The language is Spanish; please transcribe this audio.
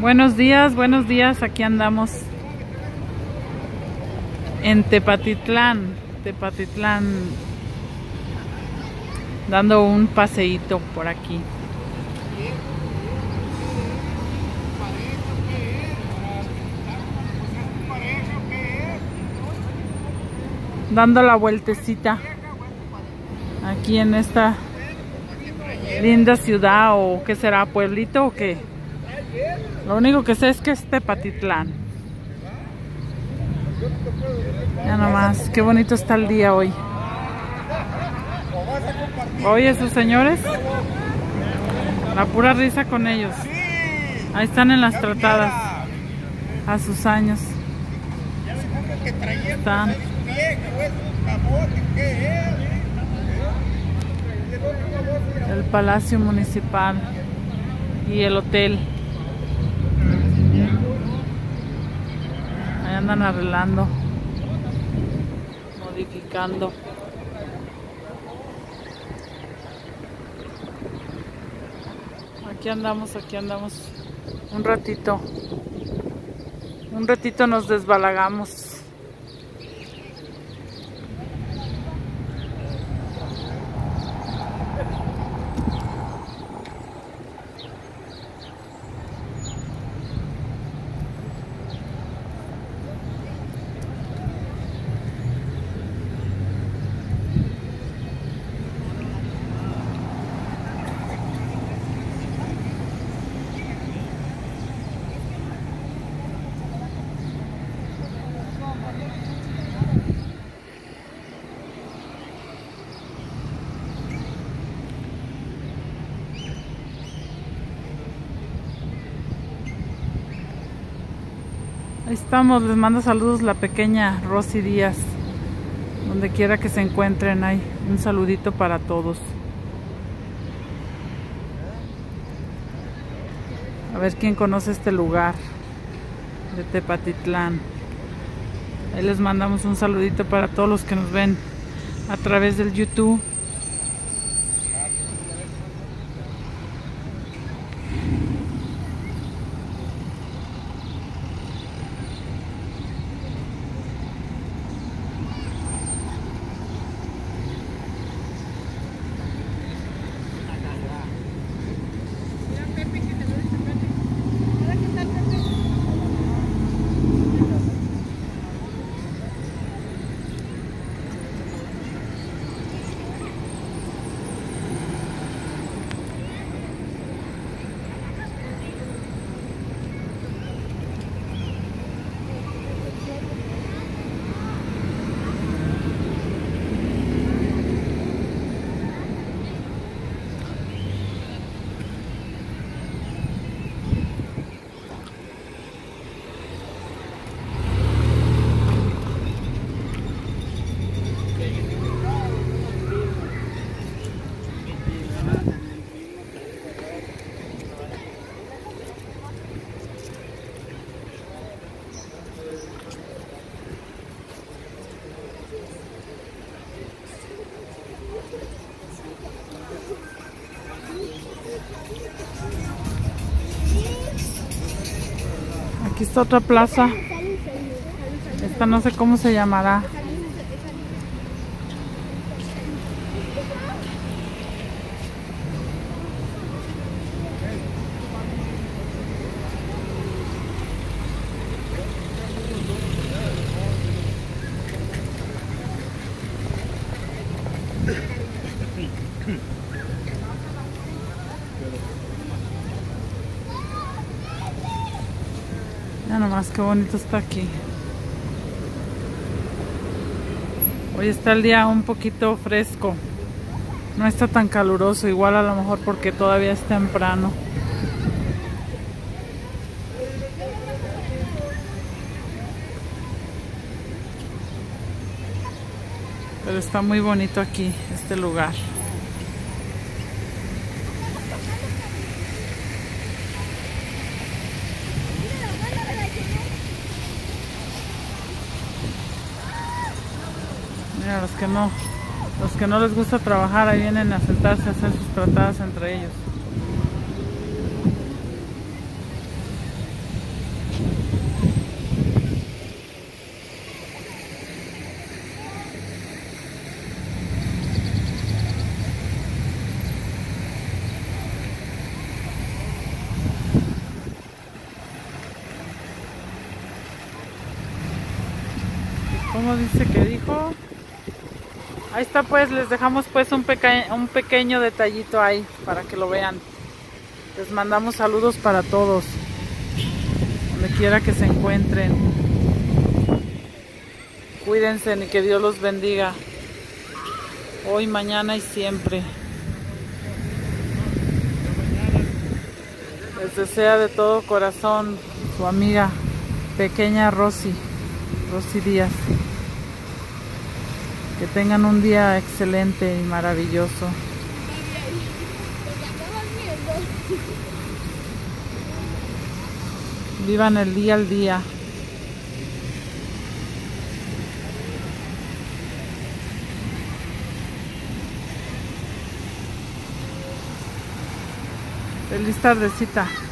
Buenos días, aquí andamos en Tepatitlán, dando un paseíto por aquí. Dando la vueltecita aquí en esta linda ciudad, o qué será, pueblito o qué. Lo único que sé es que es Tepatitlán. Ya nomás, qué bonito está el día hoy. Oye, esos señores, la pura risa con ellos. Ahí están en las tratadas, a sus años. Están. El Palacio Municipal y el hotel. Ahí andan arreglando, modificando. Aquí andamos un ratito nos desbalagamos. Ahí estamos, les mando saludos la pequeña Rosy Díaz, donde quiera que se encuentren. Hay un saludito para todos. A ver quién conoce este lugar de Tepatitlán. Ahí les mandamos un saludito para todos los que nos ven a través del YouTube. Aquí está otra plaza. Esta no sé cómo se llamará. Ya nomás, qué bonito está aquí. Hoy está el día un poquito fresco. No está tan caluroso, igual a lo mejor porque todavía es temprano. Pero está muy bonito aquí, este lugar. Mira, los que no les gusta trabajar, ahí vienen a sentarse a hacer sus tratadas entre ellos. ¿Cómo dice que dijo? Ahí está, pues les dejamos pues un pequeño detallito ahí para que lo vean. Les mandamos saludos para todos, donde quiera que se encuentren. Cuídense y que Dios los bendiga. Hoy, mañana y siempre. Les desea de todo corazón su amiga pequeña Rosy Díaz. Que tengan un día excelente y maravilloso. Vivan el día al día. Feliz tardecita.